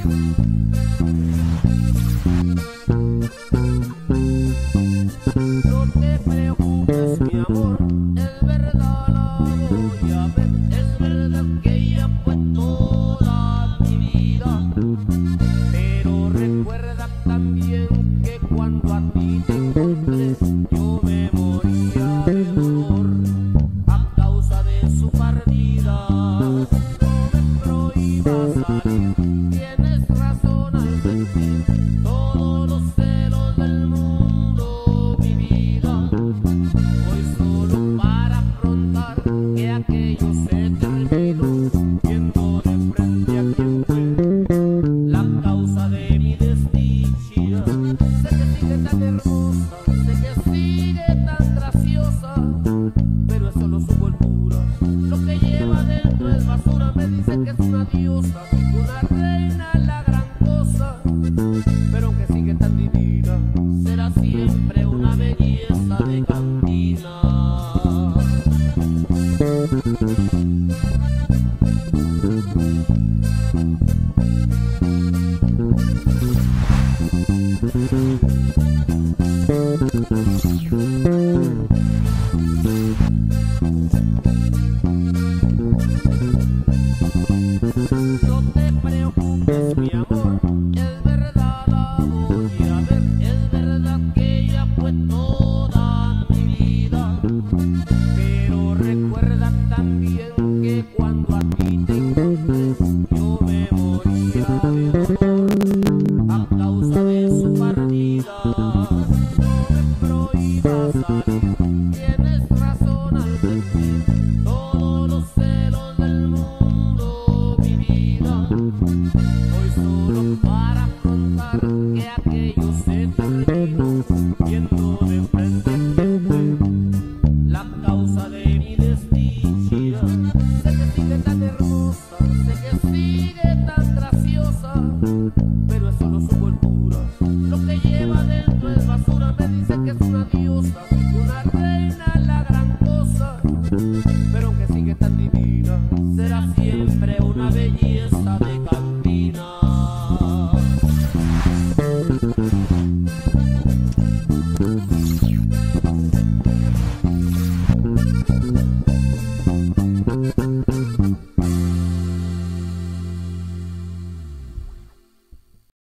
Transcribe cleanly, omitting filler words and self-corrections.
No te preocupes, mi amor, es verdad la voy a ver. Es verdad que ella fue toda mi vida, pero recuerda también que cuando a ti te encontré yo me moría de dolor a causa de su partida. No me prohíbas salir, tienes razón al decir todos los celos del mundo, mi vida. Voy solo para afrontar que aquello se terminó, viendo de frente a quien fue la causa de mi desdicha. Sé que sigue tan hermosa, sé que sigue tan graciosa, pero es solo su voltura. Lo que lleva dentro es basura. Me dice que es una diosa, una reina, la gran cosa, pero aunque sigue tan divina, será siempre una belleza de cantina. No te preocupes, mi amor, es verdad la voy a ver. Es verdad que ella fue toda mi vida, pero recuerda también que cuando a ti te encontré yo me moría de dolor a causa de su partida. No me prohíbas salir, tienes razón al decir todos los celos del mundo, mi vida. Voy solo para afrontar que aquello se terminó, viendo de frente que fue la causa de mi desdicha. Sé que sigue tan hermosa, sé que sigue tan graciosa, pero es solo su voltura. Lo que lleva dentro es basura. Me dice que es una diosa, una reina, la gran cosa, pero aunque sigue tan divina, será siempre una belleza de cantar.